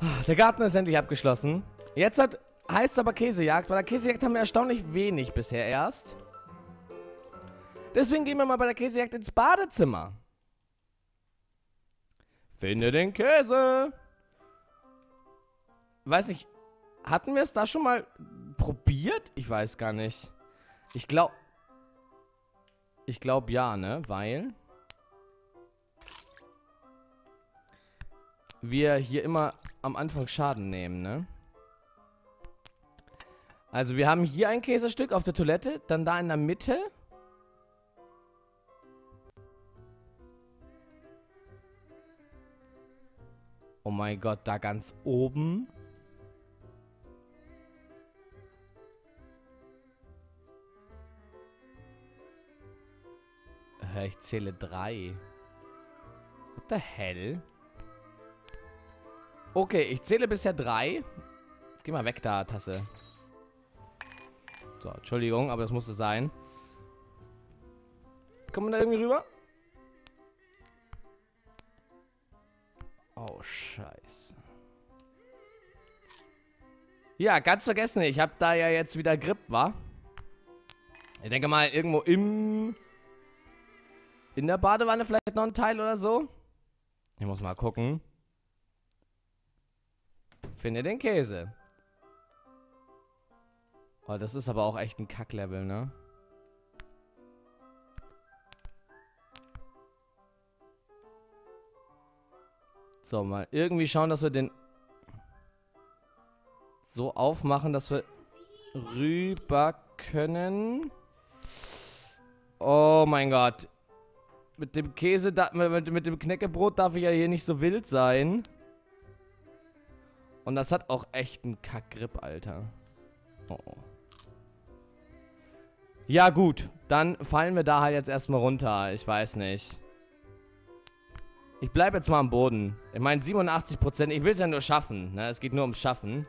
Der Garten ist endlich abgeschlossen. Jetzt heißt es aber Käsejagd, weil der Käsejagd haben wir erstaunlich wenig bisher erst. Deswegen gehen wir mal bei der Käsejagd ins Badezimmer. Finde den Käse. Weiß nicht, hatten wir es da schon mal probiert? Ich weiß gar nicht. Ich glaube ja, ne? Weil wir hier immer am Anfang Schaden nehmen, ne? Also wir haben hier ein Käsestück auf der Toilette, dann da in der Mitte. Oh mein Gott, da ganz oben. Ich zähle 3. What the hell? Okay, ich zähle bisher 3. Geh mal weg da, Tasse. So, Entschuldigung, aber das musste sein. Kommen wir da irgendwie rüber? Oh, scheiße. Ja, ganz vergessen, ich habe da ja jetzt wieder Grip, wa? Ich denke mal, irgendwo in der Badewanne vielleicht noch ein Teil oder so. Ich muss mal gucken. Finde den Käse. Oh, das ist aber auch echt ein Kacklevel, ne? So, mal irgendwie schauen, dass wir den so aufmachen, dass wir rüber können. Oh mein Gott. Mit dem Käse, mit dem Knäckebrot darf ich ja hier nicht so wild sein. Und das hat auch echt einen Kackgrip, Alter. Oh. Ja gut, dann fallen wir da halt jetzt erstmal runter. Ich weiß nicht. Ich bleibe jetzt mal am Boden. Ich meine 87%, ich will es ja nur schaffen. Ne? Es geht nur ums Schaffen.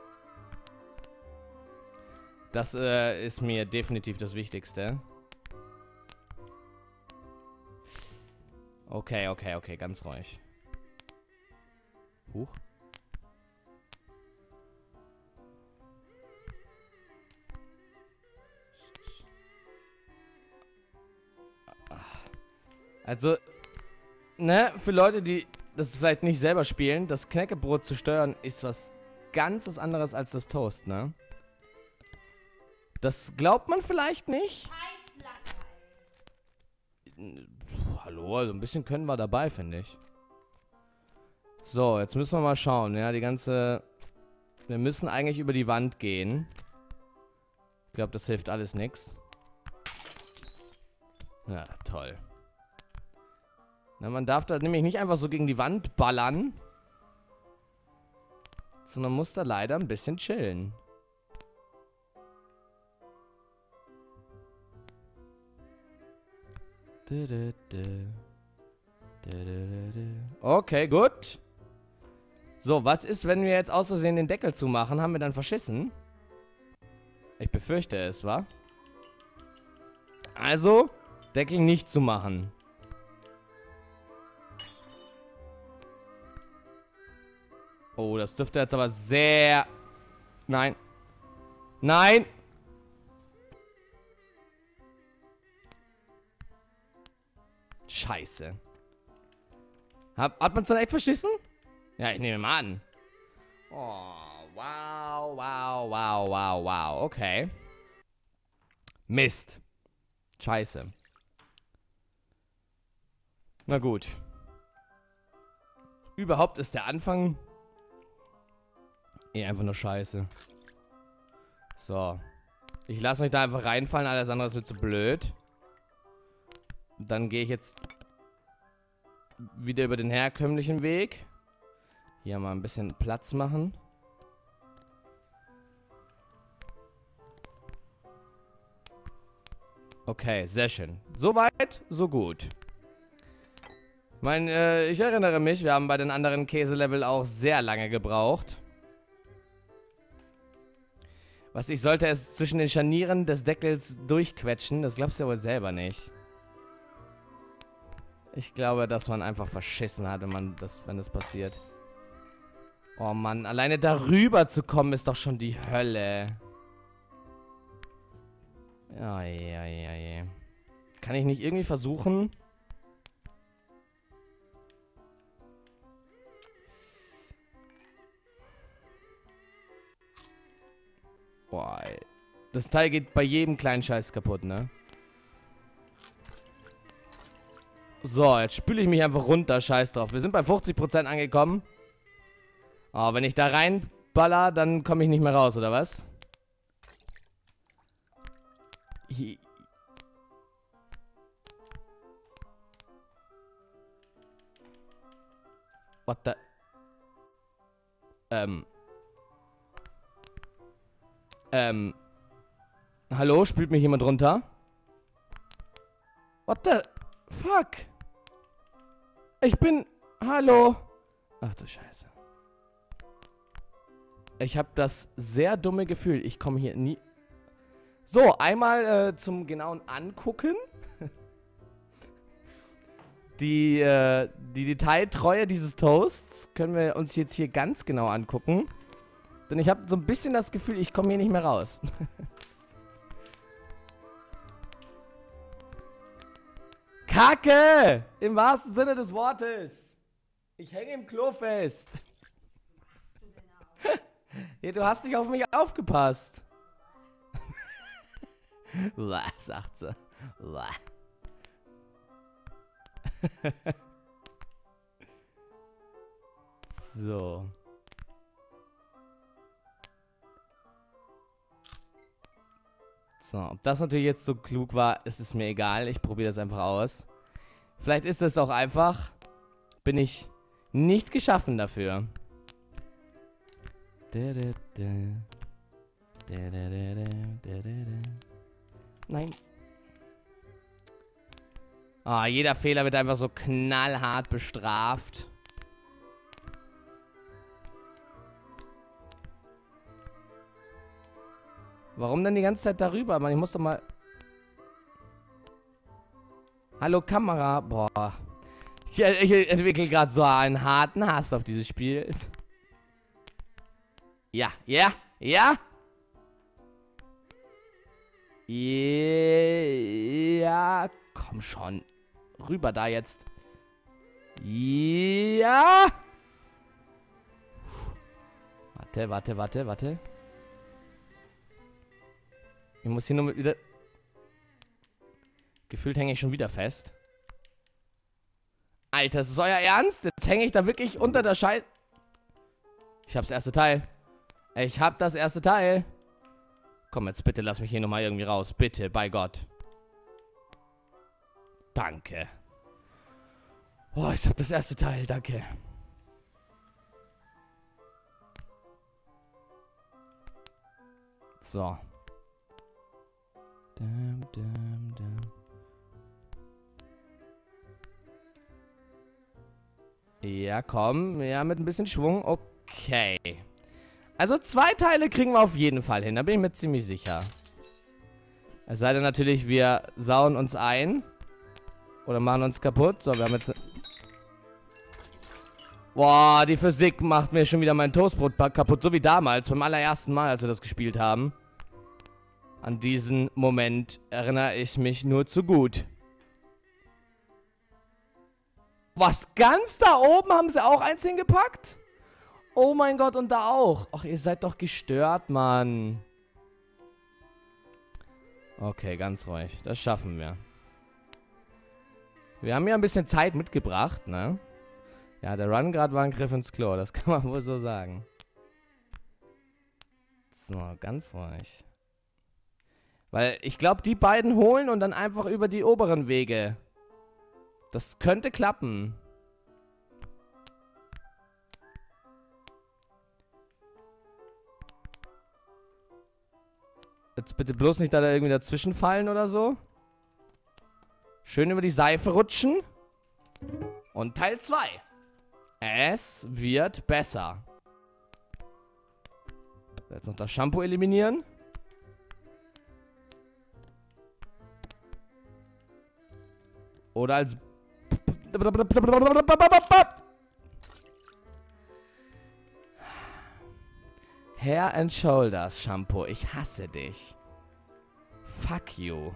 Das ist mir definitiv das Wichtigste. Okay, ganz ruhig. Huch. Also, ne, für Leute, die das vielleicht nicht selber spielen, das Knäckebrot zu steuern ist was ganz anderes als das Toast, ne? Das glaubt man vielleicht nicht. Hallo, also ein bisschen können wir dabei, finde ich. So, jetzt müssen wir mal schauen, ja, wir müssen eigentlich über die Wand gehen. Ich glaube, das hilft alles nichts. Ja, toll. Na, man darf da nämlich nicht einfach so gegen die Wand ballern. Sondern muss da leider ein bisschen chillen. Okay, gut. So, was ist, wenn wir jetzt aus Versehen den Deckel zumachen? Haben wir dann verschissen? Ich befürchte es, wa? Also, Deckel nicht zumachen. Oh, das dürfte jetzt aber sehr... Nein. Nein! Scheiße. Hat man es dann echt verschissen? Ja, ich nehme mal an. Oh, wow. Okay. Mist. Scheiße. Na gut. Überhaupt ist der Anfang einfach nur scheiße. So. Ich lasse mich da einfach reinfallen, alles andere ist mir zu blöd. Dann gehe ich jetzt wieder über den herkömmlichen Weg. Hier mal ein bisschen Platz machen. Okay, sehr schön. Soweit, so gut. Ich erinnere mich, wir haben bei den anderen Käselevel auch sehr lange gebraucht. Was ich sollte es zwischen den Scharnieren des Deckels durchquetschen, das glaubst du ja wohl selber nicht. Ich glaube, dass man einfach verschissen hat, wenn das passiert. Oh Mann, alleine darüber zu kommen ist doch schon die Hölle. Ja, ja, ja, ja. Kann ich nicht irgendwie versuchen? Boah, ey. Das Teil geht bei jedem kleinen Scheiß kaputt, ne? So, jetzt spüle ich mich einfach runter. Scheiß drauf. Wir sind bei 50% angekommen. Oh, wenn ich da reinballer, dann komme ich nicht mehr raus, oder was? What the... Hallo? Spült mich jemand runter? What the... Fuck? Ich bin... Hallo? Ach du Scheiße. Ich habe das sehr dumme Gefühl. Ich komme hier nie... So, einmal zum genauen Angucken. Die Detailtreue dieses Toasts können wir uns jetzt hier ganz genau angucken. Denn ich habe so ein bisschen das Gefühl, ich komme hier nicht mehr raus. Kacke! Im wahrsten Sinne des Wortes. Ich hänge im Klo fest. Ja, du hast nicht auf mich aufgepasst. Sagt sie. So. So, ob das natürlich jetzt so klug war, ist es mir egal. Ich probiere das einfach aus. Vielleicht ist es auch einfach, bin ich nicht geschaffen dafür. Nein. Ah, jeder Fehler wird einfach so knallhart bestraft. Warum denn die ganze Zeit darüber? Mann, ich muss doch mal... Hallo Kamera. Boah. Ich entwickle gerade so einen harten Hass auf dieses Spiel. Ja, ja, ja. Ja, komm schon. Rüber da jetzt. Ja. Warte. Ich muss hier nur wieder... Gefühlt hänge ich schon wieder fest. Alter, ist das euer Ernst? Jetzt hänge ich da wirklich unter der Scheiße. Ich hab's erste Teil. Ich hab das erste Teil. Komm, jetzt bitte lass mich hier nochmal irgendwie raus. Bitte, bei Gott. Danke. Boah, ich hab das erste Teil. Danke. So. Ja, komm. Ja, mit ein bisschen Schwung. Okay. Also 2 Teile kriegen wir auf jeden Fall hin. Da bin ich mir ziemlich sicher. Es sei denn natürlich, wir sauen uns ein. Oder machen uns kaputt. So, wir haben jetzt... Boah, die Physik macht mir schon wieder mein Toastbrot kaputt. So wie damals, beim allerersten Mal, als wir das gespielt haben. An diesen Moment erinnere ich mich nur zu gut. Was, ganz da oben haben sie auch eins hingepackt? Oh mein Gott, und da auch. Ach, ihr seid doch gestört, Mann. Okay, ganz ruhig. Das schaffen wir. Wir haben ja ein bisschen Zeit mitgebracht, ne? Ja, der Run gerade war ein Griff ins Klo. Das kann man wohl so sagen. So, ganz ruhig. Weil ich glaube, die beiden holen und dann einfach über die oberen Wege. Das könnte klappen. Jetzt bitte bloß nicht da irgendwie dazwischen fallen oder so. Schön über die Seife rutschen. Und Teil 2. Es wird besser. Jetzt noch das Shampoo eliminieren. Oder als... Hair and Shoulders Shampoo. Ich hasse dich. Fuck you.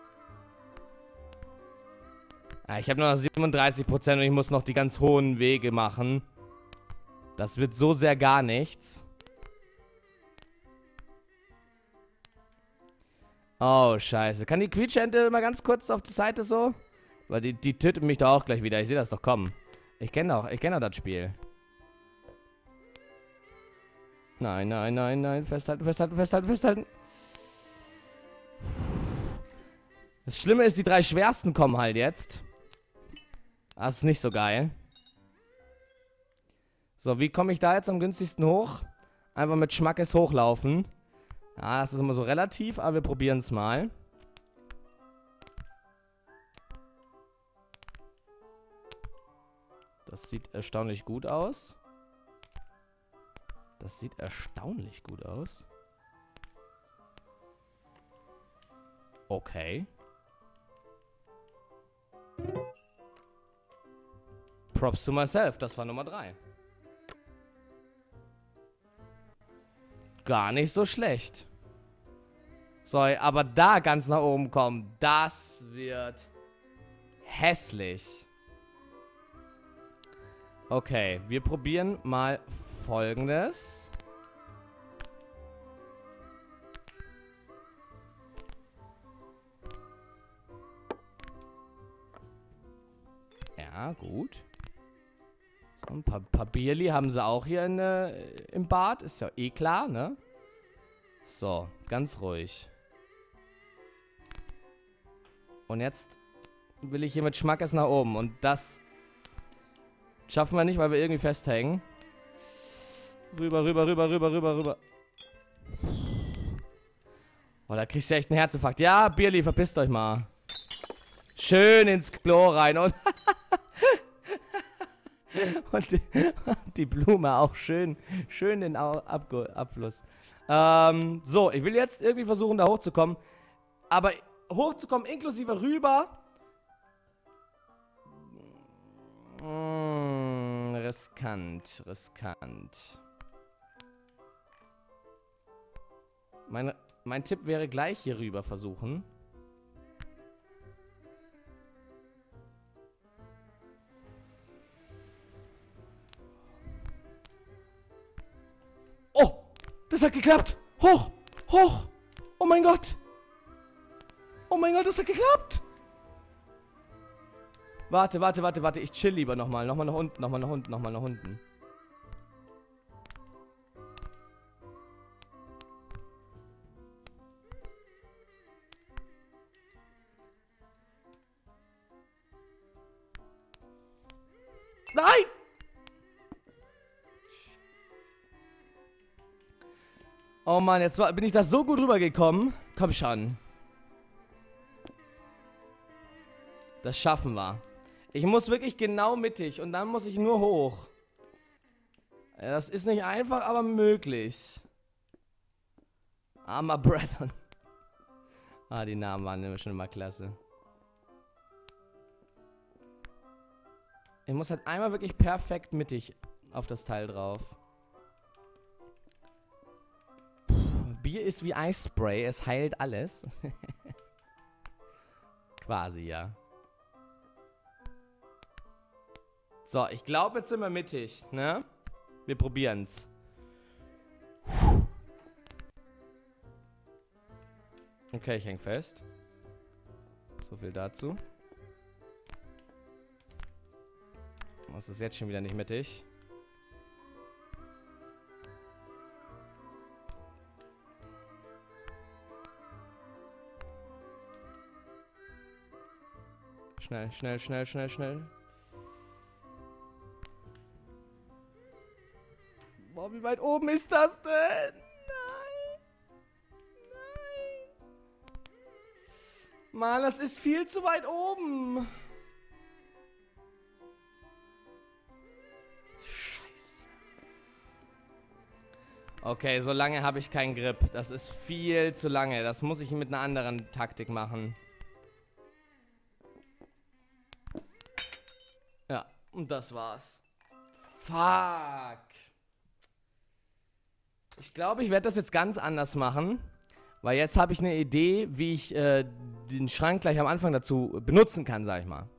Ah, ich habe nur noch 37% und ich muss noch die ganz hohen Wege machen. Das wird so sehr gar nichts. Oh, scheiße. Kann die Quietschente mal ganz kurz auf die Seite so? Weil die tötet mich doch auch gleich wieder. Ich sehe das doch kommen. Ich kenne doch das Spiel. Nein, nein, nein, nein. Festhalten, festhalten, festhalten, festhalten. Das Schlimme ist, die 3 schwersten kommen halt jetzt. Das ist nicht so geil. So, wie komme ich da jetzt am günstigsten hoch? Einfach mit Schmackes hochlaufen. Ja, das ist immer so relativ, aber wir probieren es mal. Das sieht erstaunlich gut aus. Das sieht erstaunlich gut aus. Okay. Props to myself, das war Nummer 3. Gar nicht so schlecht. So, aber da ganz nach oben kommen, das wird hässlich. Okay, wir probieren mal Folgendes. Ja, gut. So, ein paar Bierli haben sie auch hier im Bad. Ist ja eh klar, ne? So, ganz ruhig. Und jetzt will ich hier mit Schmackes nach oben. Und das schaffen wir nicht, weil wir irgendwie festhängen. Rüber, rüber, rüber, rüber, rüber, rüber. Oh, da kriegst du echt einen Herzinfarkt. Ja, Bierli, verpisst euch mal. Schön ins Klo rein. Und, und die Blume auch schön den Abfluss. So, ich will jetzt irgendwie versuchen, da hochzukommen. Aber hochzukommen inklusive rüber. Riskant, riskant. Mein Tipp wäre gleich hier rüber versuchen. Oh, das hat geklappt. Hoch, hoch. Oh mein Gott. Oh mein Gott, das hat geklappt. Warte, warte, warte, warte. Ich chill lieber nochmal. Nochmal nach unten, nochmal nach unten, nochmal nach unten. Nein! Oh Mann, jetzt bin ich da so gut rübergekommen. Komm schon. Das schaffen wir. Ich muss wirklich genau mittig und dann muss ich nur hoch. Das ist nicht einfach, aber möglich. Armer Bretton. Ah, die Namen waren schon immer klasse. Ich muss halt einmal wirklich perfekt mittig auf das Teil drauf. Bier ist wie Eisspray, es heilt alles. Quasi, ja. So, ich glaube, jetzt sind wir mittig, ne? Wir probieren's. Okay, ich häng fest. So viel dazu. Das ist jetzt schon wieder nicht mittig. Schnell, schnell, schnell, schnell, schnell. Boah, wie weit oben ist das denn? Nein. Nein. Mann, das ist viel zu weit oben. Scheiße. Okay, so lange habe ich keinen Grip. Das ist viel zu lange. Das muss ich mit einer anderen Taktik machen. Ja, und das war's. Fuck. Ich glaube, ich werde das jetzt ganz anders machen. Weil jetzt habe ich eine Idee, wie ich den Schrank gleich am Anfang dazu benutzen kann, sag ich mal.